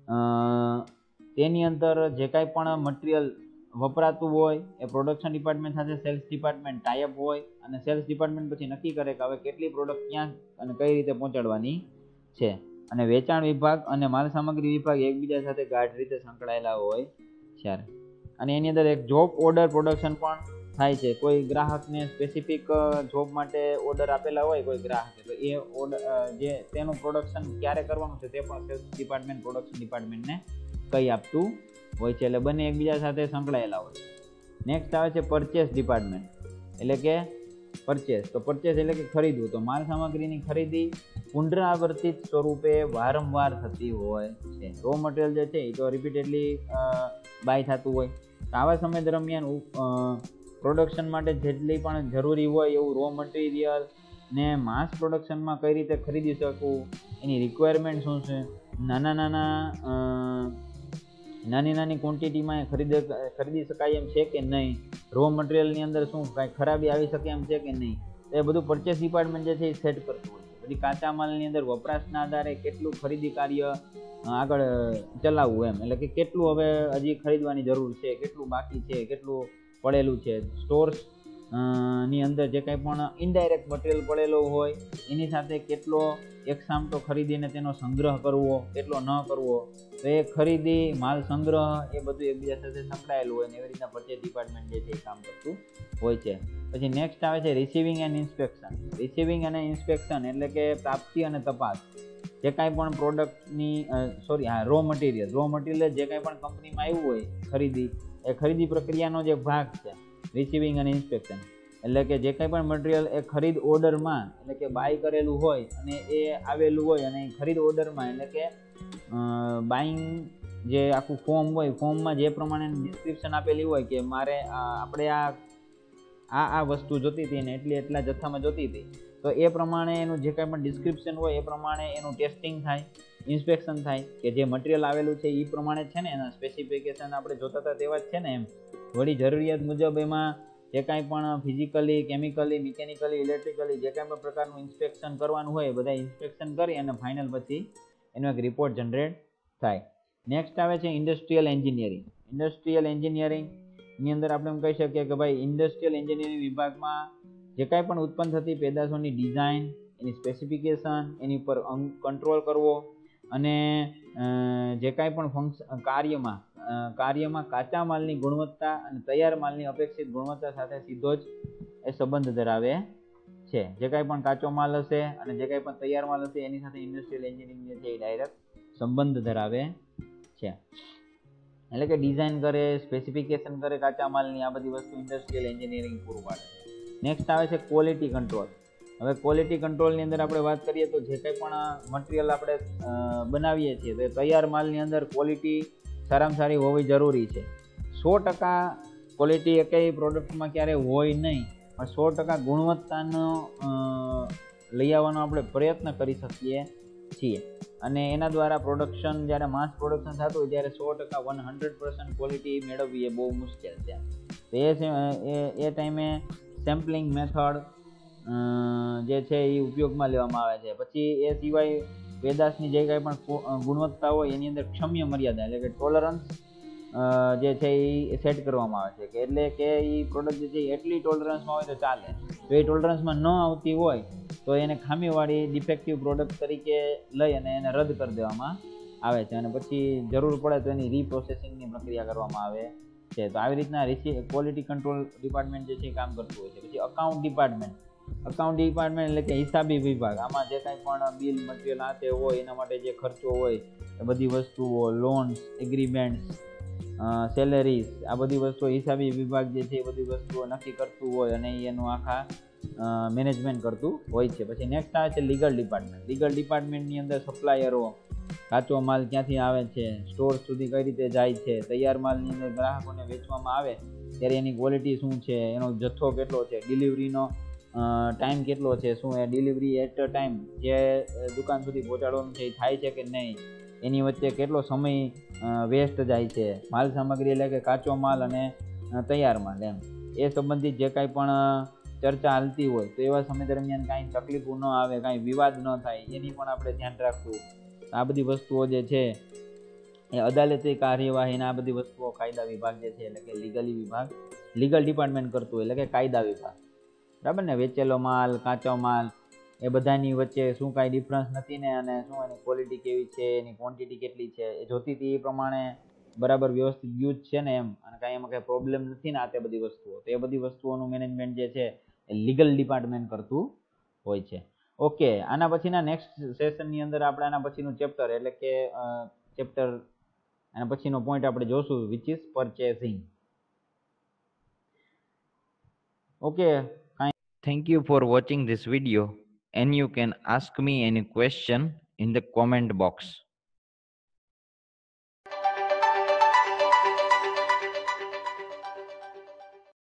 તેની અંદર જે કાંઈ પણ મટીરિયલ વપરાતું હોય એ પ્રોડક્શન ડિપાર્ટમેન્ટ સાથે સેલ્સ ડિપાર્ટમેન્ટ ટાઈઅપ હોય અને સેલ્સ ડિપાર્ટમેન્ટ પછી નક્કી કરે કે હવે કેટલી પ્રોડક્ટ ક્યાં અને કઈ રીતે પહોંચાડવાની છે. અને વેચાણ વિભાગ અને માલ સામગ્રી વિભાગ એકબીજા સાથે ગાઢ રીતે સંકળાયેલા હોય ત્યારે. અને એની અંદર એક જોબ ઓર્ડર પ્રોડક્શન પણ થાય છે. કોઈ ગ્રાહકને સ્પેસિફિક જોબ માટે ઓર્ડર આપેલા હોય કોઈ ગ્રાહકે, તો એ ઓર્ડર જે તેનું પ્રોડક્શન ક્યારે કરવાનું છે તે પણ સેલ્સ ડિપાર્ટમેન્ટ પ્રોડક્શન ડિપાર્ટમેન્ટને કહી આપતું હોય છે. એટલે બંને એકબીજા સાથે સંકળાયેલા હોય. નેક્સ્ટ આવે છે પરચેસ ડિપાર્ટમેન્ટ. એટલે કે પરચેસ, તો પરચેસ એટલે કે ખરીદવું. તો માલ સામગ્રીની ખરીદી પુનરાવર્તિત સ્વરૂપે વારંવાર થતી હોય છે. રો મટીરિયલ જે છે એ તો રિપીટેડલી બાય થતું હોય. તો આવા સમય દરમિયાન પ્રોડક્શન માટે જેટલી પણ જરૂરી હોય એવું રો મટીરિયલ ને માસ પ્રોડક્શનમાં કઈ રીતે ખરીદી શકવું, એની રિક્વાયરમેન્ટ શું છે, નાની ક્વોન્ટિટીમાં ખરીદી શકાય એમ છે કે નહીં, રો મટીરિયલની અંદર શું કાંઈ ખરાબી આવી શકે એમ છે કે નહીં, તો એ બધું પરચેસ ડિપાર્ટમેન્ટ જે છે એ સેટ કરતું હોય છે. બધી કાચા માલની અંદર વપરાશના આધારે કેટલું ખરીદી કાર્ય આગળ ચલાવવું એમ, એટલે કે કેટલું હવે હજી ખરીદવાની જરૂર છે, કેટલું બાકી છે, કેટલું પડેલું છે. સ્ટોર્સ ની અંદર જે કંઈ પણ ઇનડાયરેક્ટ મટીરિયલ પડેલો હોય એની સાથે કેટલો એક સામટો ખરીદીને તેનો સંગ્રહ કરવો, કેટલો ન કરવો, તો એ ખરીદી માલ સંગ્રહ એ બધું એકબીજા સાથે સંકળાયેલું હોય ને એવી રીતના પરચેસ ડિપાર્ટમેન્ટ જે છે એ કામ કરતું હોય છે. પછી નેક્સ્ટ આવે છે રિસીવિંગ એન્ડ ઇન્સ્પેક્શન. રિસીવિંગ અને ઇન્સ્પેક્શન એટલે કે પ્રાપ્તિ અને તપાસ. જે કાંઈ પણ પ્રોડક્ટની રો મટીરિયલ જે કાંઈ પણ કંપનીમાં આવ્યું હોય એ ખરીદી પ્રક્રિયાનો જે ભાગ છે રિસીવિંગ અને ઇન્સ્પેક્શન. એટલે કે જે કાંઈ પણ મટીરિયલ એ ખરીદ ઓર્ડરમાં એટલે કે બાય કરેલું હોય અને એ આવેલું હોય અને ખરીદ ઓર્ડરમાં એટલે કે બાઇંગ જે આખું ફોર્મ હોય, ફોર્મમાં જે પ્રમાણે ડિસ્ક્રિપ્શન આપેલી હોય કે મારે આપણે આ વસ્તુ જોતી હતી ને એટલા જથ્થામાં જોતી હતી, તો એ પ્રમાણે એનું જે કાંઈ પણ ડિસ્ક્રિપ્શન હોય એ પ્રમાણે એનું ટેસ્ટિંગ થાય, ઇન્સ્પેક્શન થાય કે જે મટીરિયલ આવેલું છે એ પ્રમાણે છે ને એના સ્પેસિફિકેશન આપણે જોતા હતા તેવા જ છે ને એમ. વળી જરૂરિયાત મુજબ એમાં જે કાંઈ પણ ફિઝિકલી, કેમિકલી, મિકેનિકલી, ઇલેક્ટ્રિકલી જે કાંઈ પણ પ્રકારનું ઇન્સ્પેક્શન કરવાનું હોય એ બધા ઇન્સ્પેક્શન કરી અને ફાઇનલ પછી એનો એક રિપોર્ટ જનરેટ થાય. નેક્સ્ટ આવે છે ઇન્ડસ્ટ્રીયલ એન્જિનિયરિંગ. ઇન્ડસ્ટ્રીયલ એન્જિનિયરિંગની અંદર આપણે એમ કહી શકીએ કે ભાઈ ઇન્ડસ્ટ્રીયલ એન્જિનિયરિંગ વિભાગમાં જે કાંઈ પણ ઉત્પન્ન થતી પેદાશોની ડિઝાઇન, એની સ્પેસિફિકેશન, એની ઉપર કંટ્રોલ કરવો અને જે કાંઈ પણ કાર્યમાં કાચા માલની ગુણવત્તા અને તૈયાર માલની અપેક્ષિત ગુણવત્તા સાથે સીધો જ એ સંબંધ ધરાવે છે. જે કાંઈ પણ કાચો માલ હશે અને જે કાંઈ પણ તૈયાર માલ હશે એની સાથે ઇન્ડસ્ટ્રીયલ એન્જિનિયરિંગ જે છે એ ડાયરેક્ટ સંબંધ ધરાવે છે. એટલે કે ડિઝાઇન કરે, સ્પેસિફિકેશન કરે કાચા માલની, આ બધી વસ્તુ ઇન્ડસ્ટ્રીયલ એન્જિનિયરિંગ પૂરું પાડે. નેક્સ્ટ આવે છે ક્વોલિટી કંટ્રોલ. હવે ક્વોલિટી કંટ્રોલની અંદર આપણે વાત કરીએ તો જે કંઈ પણ મટીરિયલ આપણે બનાવીએ છીએ તો તૈયાર માલની અંદર ક્વોલિટી સારામાં સારી હોવી જરૂરી છે. 100% ક્વોલિટી એકેય પ્રોડક્ટમાં ક્યારે હોય નહીં, પણ 100% ગુણવત્તાનો લઈ આવવાનો આપણે પ્રયત્ન કરી શકીએ છીએ. અને એના દ્વારા પ્રોડક્શન જ્યારે માસ પ્રોડક્શન થતું હોય ત્યારે 100% 100% ક્વોલિટી મેળવવી એ બહુ મુશ્કેલ છે. તો એ ટાઈમે સેમ્પલિંગ મેથડ જે છે એ ઉપયોગમાં લેવામાં આવે છે. પછી એ સિવાય પેદાશની જે કાંઈ પણ ગુણવત્તા હોય એની અંદર ક્ષમ્ય મર્યાદા એટલે કે ટોલરન્સ જે છે એ સેટ કરવામાં આવે છે કે એટલે કે એ પ્રોડક્ટ જે છે એટલી ટોલરન્સમાં હોય તો ચાલે. જો એ ટોલરન્સમાં ન આવતી હોય તો એને ખામીવાળી ડિફેક્ટિવ પ્રોડક્ટ તરીકે લઈ અને એને રદ કરી દેવામાં આવે છે અને પછી જરૂર પડે તો એની રીપ્રોસેસિંગની પ્રક્રિયા કરવામાં આવે છે. તો આવી રીતના ક્વોલિટી કંટ્રોલ ડિપાર્ટમેન્ટ જે છે એ કામ કરતું હોય છે. પછી અકાઉન્ટ ડિપાર્ટમેન્ટ એટલે કે હિસાબી વિભાગ. આમાં જે કાંઈ પણ બિલ, મટીરિયલ આ તે હોય એના માટે જે ખર્ચો હોય એ બધી વસ્તુઓ, લોન્સ, એગ્રીમેન્ટ્સ, સેલેરીઝ, આ બધી વસ્તુઓ હિસાબી વિભાગ જે છે એ બધી વસ્તુઓ નક્કી કરતું હોય અને એનું આખા મેનેજમેન્ટ કરતું હોય છે. પછી નેક્સ્ટ આવે છે લીગલ ડિપાર્ટમેન્ટ. લીગલ ડિપાર્ટમેન્ટની અંદર સપ્લાયરો, કાચો માલ ક્યાંથી આવે છે, સ્ટોર સુધી કઈ રીતે જાય છે, તૈયાર માલની અંદર ગ્રાહકોને વેચવામાં આવે ત્યારે એની ક્વોલિટી શું છે, એનો જથ્થો કેટલો છે, ડિલિવરીનો ટાઈમ કેટલો છે, શું એ ડિલિવરી એટ અ ટાઈમ જે દુકાન સુધી પહોંચાડવાનું છે એ થાય છે કે નહીં, એની વચ્ચે કેટલો સમય વેસ્ટ જાય છે, માલ સામગ્રી એટલે કે કાચો માલ અને તૈયાર માલ એમ એ સંબંધિત જે કાંઈ પણ ચર્ચા હાલતી હોય તો એવા સમય દરમિયાન કાંઈ તકલીફો ન આવે, કાંઈ વિવાદ ન થાય એની પણ આપણે ધ્યાન રાખવું. આ બધી વસ્તુઓ જે છે એ અદાલતી કાર્યવાહીના આ બધી વસ્તુઓ કાયદા વિભાગ જે છે એટલે કે લીગલ ડિપાર્ટમેન્ટ કરતું હોય એટલે કે કાયદા વિભાગ. બરાબર ને? વેચેલો માલ, કાચો માલ એ બધાની વચ્ચે શું કાંઈ ડિફરન્સ નથી ને અને શું એની ક્વોલિટી કેવી છે, એની ક્વોન્ટિટી કેટલી છે એ જોતી હતી એ પ્રમાણે બરાબર વ્યવસ્થિત યુઝ છે ને એમ અને કાંઈ એમાં કાંઈ પ્રોબ્લેમ નથી ને આ તે બધી વસ્તુઓ, તો એ બધી વસ્તુઓનું મેનેજમેન્ટ જે છે એ લીગલ ડિપાર્ટમેન્ટ કરતું હોય છે. ઓકે, આના પછીના નેક્સ્ટ સેશનની અંદર આપણે આના પછીનું ચેપ્ટર એટલે કે આના પછીનો પોઈન્ટ આપણે જોશું which is purchasing. Okay, thank you for watching this video and you can ask me any question in the comment box.